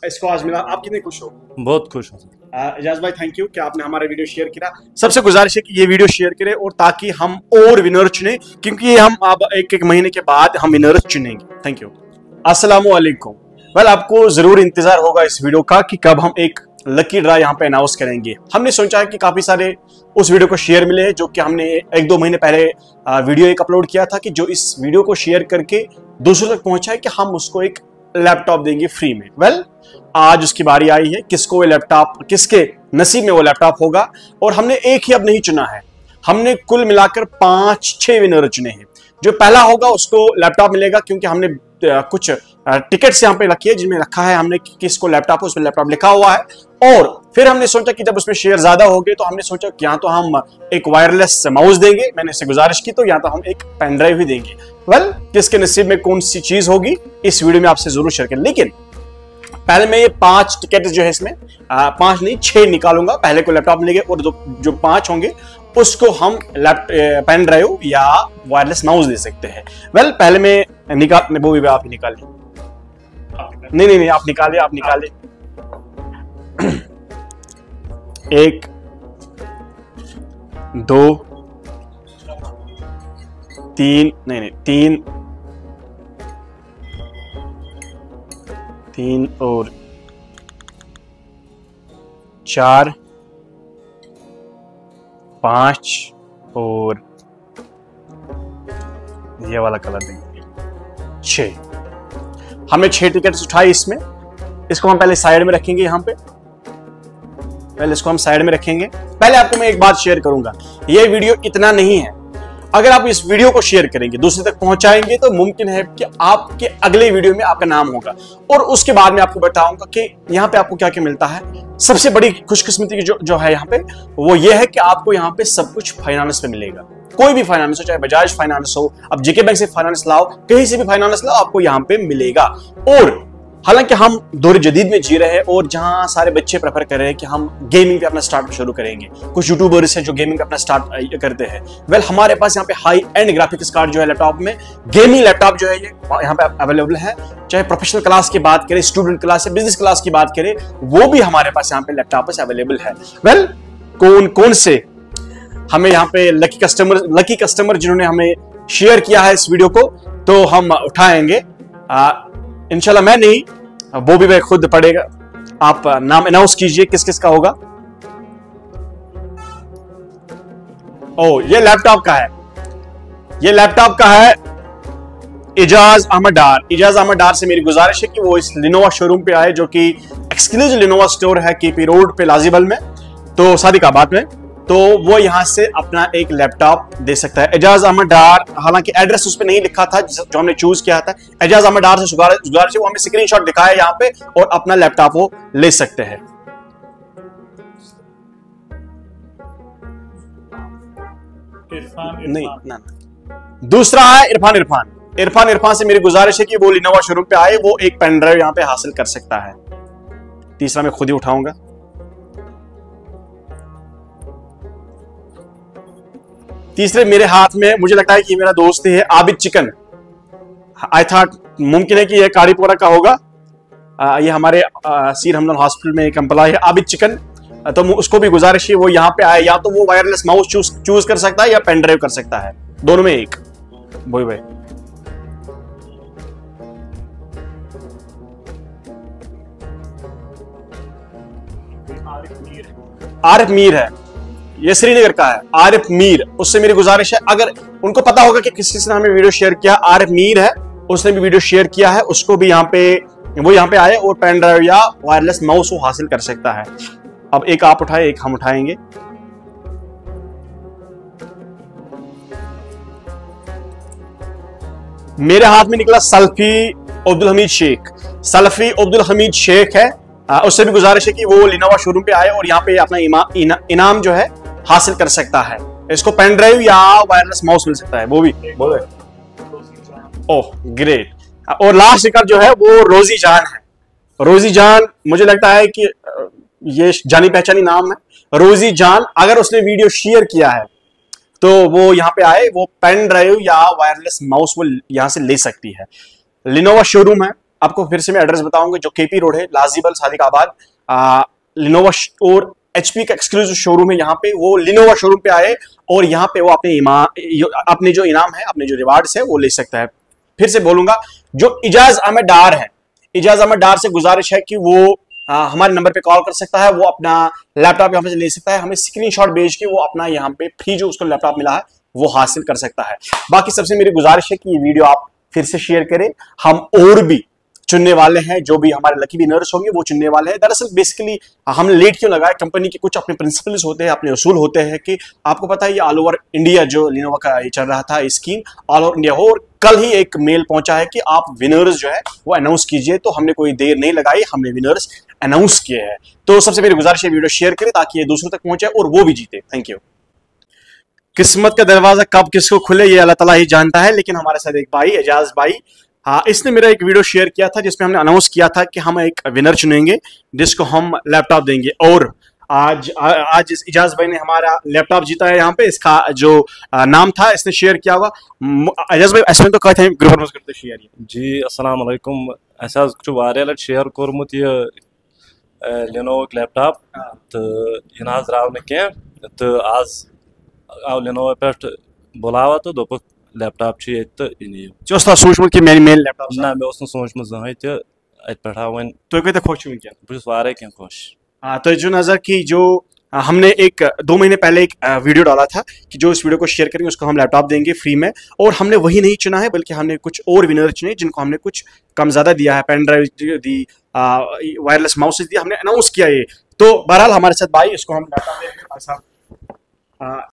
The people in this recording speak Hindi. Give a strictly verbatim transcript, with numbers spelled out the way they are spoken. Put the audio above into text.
इसको आज मिला, आप कितने खुश हो? बहुत खुश हूँ। एजाज भाई थैंक यू कि आपने हमारा वीडियो शेयर किया। सबसे गुजारिश है कि ये वीडियो शेयर करें और ताकि हम और विनर चुने, क्योंकि हम अब एक एक महीने के बाद हम विनर चुनेंगे। Thank you. अस्सलाम वालेकुम। वेल आपको जरूर इंतजार होगा इस वीडियो का कि कब हम एक लकी ड्रा यहाँ पे अनाउंस करेंगे। हमने सोचा है कि काफी सारे उस वीडियो को शेयर मिले हैं जो कि हमने एक दो महीने पहले वीडियो एक अपलोड किया था कि जो इस वीडियो को शेयर करके दूसरों तक पहुंचा है कि हम उसको एक लैपटॉप देंगे फ्री में। वेल well, आज उसकी बारी आई है, किसको वो लैपटॉप, किसके नसीब में वो लैपटॉप होगा। और हमने एक ही अब नहीं चुना है, हमने कुल मिलाकर पांच छह विनर चुने हैं। जो पहला होगा उसको लैपटॉप मिलेगा, क्योंकि हमने कुछ टिकट्स यहाँ पे रखी है जिनमें रखा है हमने किसको लैपटॉप, उसमें लैपटॉप लिखा हुआ है। और फिर हमने सोचा कि जब उसमें शेयर ज्यादा हो गए तो हमने सोचा कि या तो हम एक वायरलेस माउस देंगे, मैंने इससे गुजारिश की, तो या तो हम एक पेन ड्राइव ही देंगे। वेल well, किसके नसीब में कौन सी चीज होगी इस वीडियो में आपसे जरूर शेयर करें। लेकिन पहले मैं ये पांच टिकट जो है इसमें आ, पांच नहीं छह निकालूंगा। पहले को लैपटॉप मिलेंगे और जो, जो पांच होंगे उसको हम लैपटॉप पेन ड्राइव या वायरलेस माउस दे सकते हैं। वेल well, पहले मैं निकाल, वो भी आप ही निकालें। नहीं नहीं नहीं आप निकाले, आप निकाले। एक, दो, तीन, नहीं नहीं तीन, तीन और चार, पांच और ये वाला कलर देंगे छह। हमने छह टिकट्स उठाई इसमें। इसको हम पहले साइड में रखेंगे, यहां पे पहले इसको हम साइड में रखेंगे। पहले आपको मैं एक बात शेयर करूंगा, ये वीडियो इतना नहीं है। अगर आप इस वीडियो को शेयर करेंगे, दूसरे तक पहुंचाएंगे, तो मुमकिन है कि आपके अगले वीडियो में आपका नाम होगा। और उसके बाद में आपको बताऊंगा कि यहाँ पे आपको क्या क्या मिलता है। सबसे बड़ी खुशकिस्मती जो जो है यहाँ पे वो ये है कि आपको यहाँ पे सब कुछ फाइनेंस पे मिलेगा। कोई भी फाइनेंस हो, चाहे बजाज फाइनेंस हो, अब जेके बैंक से फाइनेंस लाओ, कहीं से भी फाइनेंस लाओ, आपको यहाँ पे मिलेगा। और हालांकि हम दौर जदीद में जी रहे हैं और जहां सारे बच्चे प्रेफर कर रहे हैं कि हम गेमिंग पे अपना स्टार्ट शुरू करेंगे। कुछ यूट्यूबर्स हैं जो गेमिंग पे अपना स्टार्ट करते हैं। वेल well, हमारे पास यहाँ पे हाई एंड ग्राफिक्स कार्ड जो है लैपटॉप में, गेमिंग लैपटॉप जो है ये यहाँ पे अवेलेबल है। चाहे प्रोफेशनल क्लास की बात करें, स्टूडेंट क्लास या बिजनेस क्लास की बात करें, वो भी हमारे पास यहाँ पे लैपटॉप अवेलेबल है। वेल well, कौन कौन से हमें यहाँ पे लकी कस्टमर लकी कस्टमर जिन्होंने हमें शेयर किया है इस वीडियो को, तो हम उठाएंगे इंशाल्लाह। मैं नहीं, वो भी मैं खुद पढ़ेगा। आप नाम अनाउंस कीजिए किस किस का होगा। ओ ये लैपटॉप का है, ये लैपटॉप का है इजाज अहमद डार। इजाज अहमद डार से मेरी गुजारिश है कि वो इस लिनोवा शोरूम पे आए, जो कि एक्सक्लूसिव लिनोवा स्टोर है केपी रोड पे लाजिबल में, तो सादिकाबाद में। तो वो यहां से अपना एक लैपटॉप दे सकता है। एजाज अहमद डार, हालांकि एड्रेस उस पर नहीं लिखा था जो हमने चूज किया था। एजाज अहमद डार से गुजारिश है वो हमें स्क्रीनशॉट दिखाया यहाँ पे और अपना लैपटॉप वो ले सकते हैं। नहीं ना, ना दूसरा है इरफान इरफान इरफान इरफान से मेरी गुजारिश है कि वो लिनोवा शोरूम पे आए, वो एक पेन ड्राइव यहाँ पे हासिल कर सकता है। तीसरा मैं खुद ही उठाऊंगा। तीसरे मेरे हाथ में, मुझे लगता है कि मेरा दोस्त है आबिद चिकन। आई थॉट मुमकिन है कि ये कारीपुरा का होगा। आ, ये हमारे सीर हमदन हॉस्पिटल में एक एम्प्लॉय है आबिद चिकन। तो उसको भी गुजारिश है वो यहाँ पे आए, या तो वो वायरलेस माउस चूज चूज कर सकता है या पेन ड्राइव कर सकता है, दोनों में एक। बोई भाई आरिफ मीर है, ये श्रीनगर का है आरिफ मीर। उससे मेरी गुजारिश है, अगर उनको पता होगा कि किसी ने हमें वीडियो शेयर किया, आरिफ मीर है, उसने भी वीडियो शेयर किया है, उसको भी यहाँ पे वो यहाँ पे आए और पेन ड्राइव या वायरलेस माउस वो हासिल कर सकता है। अब एक आप उठाए, एक हम उठाएंगे। मेरे हाथ में निकला सल्फी अब्दुल हमीद शेख। सल्फी अब्दुल हमीद शेख है, आ, उससे भी गुजारिश है कि वो लिनोवा शोरूम पे आए और यहाँ पे अपना इमा, इना, इनाम जो है हासिल कर सकता है। इसको पेन ड्राइव या वायरलेस माउस मिल सकता है, वो भी बोले। Oh great. और लास्ट टिकट जो है वो रोजी जान है। रोजी जान, मुझे लगता है कि ये जानी पहचानी नाम है रोजी जान। अगर उसने वीडियो शेयर किया है तो वो यहाँ पे आए, वो पेन ड्राइव या वायरलेस माउस वो यहाँ से ले सकती है। लिनोवा शोरूम है, आपको फिर से मैं एड्रेस बताऊंगा, जो केपी रोड है, लाजीबल सादिकाबाद, लिनोवा और एचपी का एक्सक्लूसिव शोरूम है। यहाँ पे वो लिनोवा शोरूम पे आए और यहाँ पे वो अपने इमाम अपने जो इनाम है, अपने जो रिवार्ड्स है वो ले सकता है। फिर से बोलूंगा, जो इजाज अहमद डार है, इजाज अहमद डार से गुजारिश है कि वो आ, हमारे नंबर पे कॉल कर सकता है, वो अपना लैपटॉप यहाँ से ले सकता है, हमें स्क्रीनशॉट भेज के वो अपना यहाँ पे फ्री जो उसको लैपटॉप मिला है वो हासिल कर सकता है। बाकी सबसे मेरी गुजारिश है कि ये वीडियो आप फिर से शेयर करें। हम और भी चुनने वाले हैं, जो भी हमारे लकी विनर्स होंगे वो चुनने वाले हैं। दरअसल बेसिकली हमने लेट क्यों लगाया, कंपनी के कुछ अपने प्रिंसिपल्स होते हैं, अपने उसूल होते हैं कि आपको पता है ये ऑल ओवर इंडिया जो लिनोवा का ये चल रहा था स्कीम ऑल ओवर इंडिया हो, और कल ही एक मेल पहुंचा है कि आप विनर्स जो है वो अनाउंस कीजिए। तो हमने कोई देर नहीं लगाई, हमने विनर्स अनाउंस किए हैं। तो सबसे मेरी गुजारिश है वीडियो शेयर करें ताकि ये दूसरों तक पहुंचे और वो भी जीते। Thank you. किस्मत का दरवाजा कब किसको खुले ये अल्लाह ताला ही जानता है, लेकिन हमारे साथ एक भाई एजाज भाई, हाँ, इसने मेरा एक वीडियो शेयर किया था जिसमें हमने अनाउंस किया था कि हम एक विनर चुनेंगे जिसको हम लैपटॉप देंगे, और आज आज इस इजाज भाई ने हमारा लैपटॉप जीता है। यहाँ पे इसका जो नाम था इसने शेयर किया होगा। इजाज भाई ऐसे तो कहते हैं ग्रुप में करते शेयर जी। अस्सलाम वालेकुम। ऐसा वारिया लट शेयर कोरमुत ये लिनोवा लैपटॉप तो यह ना द्राव न कह तो आज आव लिनोवा पे बुलावा तो दोप लैपटॉप तो यह सोचमुत कि मेन मेन लैपटॉप ना मे सोचमुत जहें तो अत पे वन तुम कत खुश वनकन बहुत वारे कह खुश। हाँ, तो जो नजर की जो हमने एक दो महीने पहले एक वीडियो डाला था कि जो इस वीडियो को शेयर करेंगे उसको हम लैपटॉप देंगे फ्री में, और हमने वही नहीं चुना है बल्कि हमने कुछ और विनर चुने जिनको हमने कुछ कम ज्यादा दिया है, पेन ड्राइव दी, वायरलेस माउस दिया, हमने अनाउंस किया ये। तो बहरहाल हमारे साथ भाई इसको हम लैपटॉप देंगे।